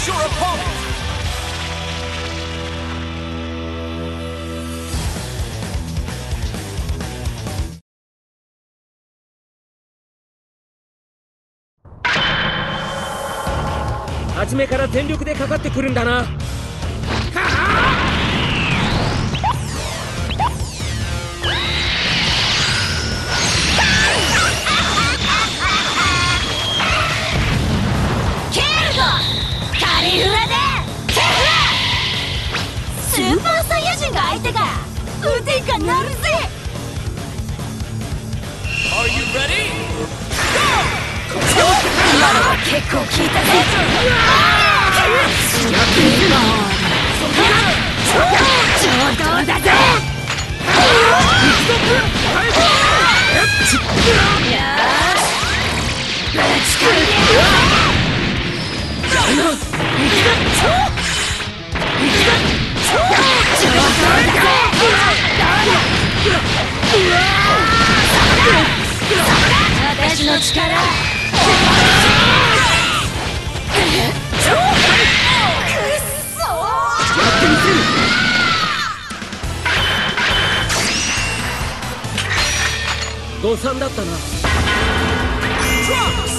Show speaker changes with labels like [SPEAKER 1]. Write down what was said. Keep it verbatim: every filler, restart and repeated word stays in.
[SPEAKER 1] your opponent!
[SPEAKER 2] 初めから全力でかかってくるんだな。
[SPEAKER 3] ケルゴカリフラでテフラスーパーサイヤ人が相手か。腕が鳴るぜ。
[SPEAKER 1] Are you ready?
[SPEAKER 3] 今のは結構効いたぜ。上等だぜ。よしぶち込んでやろう。上等だぜ。私の力
[SPEAKER 2] 誤算だったな。